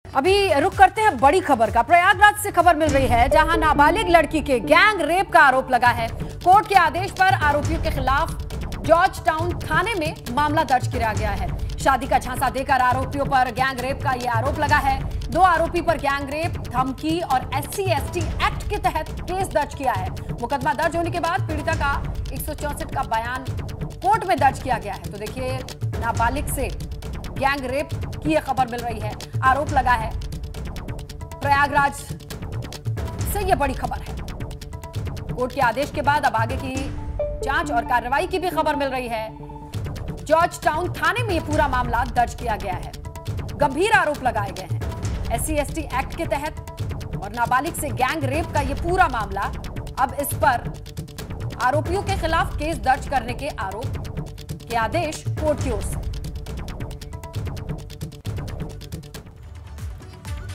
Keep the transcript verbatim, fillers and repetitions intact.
अभी रुक करते हैं बड़ी खबर का। प्रयागराज से खबर मिल रही है जहां नाबालिग लड़की के गैंग रेप का आरोप लगा है। कोर्ट के आदेश पर आरोपियों के खिलाफ जॉर्ज टाउन थाने में मामला दर्ज किया गया है। शादी का झांसा देकर आरोपियों पर गैंग रेप का यह आरोप लगा है। दो आरोपी पर गैंग रेप, धमकी और S C S T act के तहत केस दर्ज किया है। मुकदमा दर्ज होने के बाद पीड़िता का एक सौ चौसठ का बयान कोर्ट में दर्ज किया गया है। तो देखिए, नाबालिग से गैंग रेप की यह खबर मिल रही है, आरोप लगा है। प्रयागराज से यह बड़ी खबर है। कोर्ट के आदेश के बाद अब आगे की जांच और कार्रवाई की भी खबर मिल रही है। जॉर्ज टाउन थाने में यह पूरा मामला दर्ज किया गया है। गंभीर आरोप लगाए गए हैं S C S T act के तहत और नाबालिग से गैंग रेप का यह पूरा मामला। अब इस पर आरोपियों के खिलाफ केस दर्ज करने के आरोप के आदेश कोर्ट की ओर से।